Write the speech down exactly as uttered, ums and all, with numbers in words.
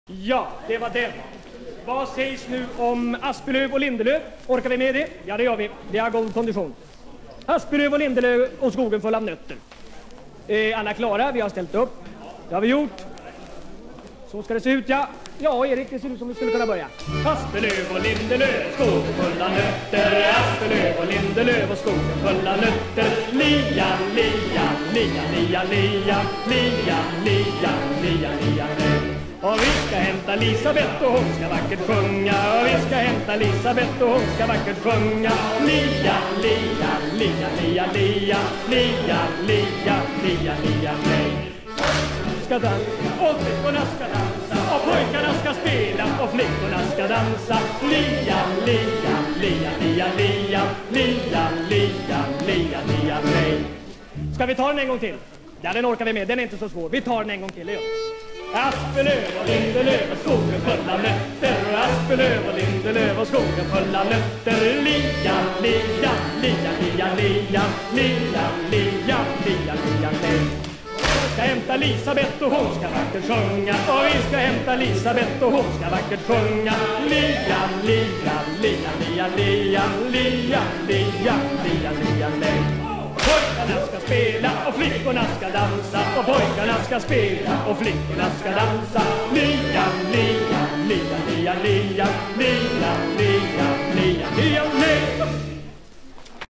Ja, det var den. Vad sägs nu om Aspelöv och Lindelöv? Orkar vi med det? Ja, det gör vi. Vi har god kondition. Aspelöv och Lindelöv och skogen full av nötter. Eh, alla klara? Vi har ställt upp. Det har vi gjort. Så ska det se ut, ja. Ja, Erik, det ser ut som vi skulle kunna börja. Aspelöv och Lindelöv, skogen full av nötter. Aspelöv och Lindelöv och skogen full av nötter. Lia, lia, lia, lia, lia, lia, lia, lia, lia, lia. Och vi ska hämta Elisabeth och hon ska vackert sjunga. Och vi ska hämta Elisabeth och hon ska vackert sjunga. Lia, lia, lia, lia, lia, lia, lia, lia, lia, nej. Ska dansa och flickorna ska dansa och pojkarna ska spela och flickorna ska dansa. Lia, lia, lia, lia, lia, lia, lia, lia, lia, nej. Ska vi ta den en gång till? Ja, den orkar vi med, den är inte så svår. Vi tar den en gång till, det gör vi. Aspelöv och Lindelöv och skogen full av nötter. Aspelöv och Lindelöv och skogen full av nötter. Lia, lia, lia, lia, lia, lia, lia, lia, lia, nej. Vi ska hämta Elisabeth och hon ska vackert sjunga. Och vi ska hämta Elisabeth och hon ska vackert sjunga. Lia, lia, lia, lia, lia, lia, lia, lia, lia, nej. Pojkarna ska spela och flickorna ska dansa. Och pojkarna ska spela och flickorna ska dansa. Lia, lia, lia, lia, lia, lia.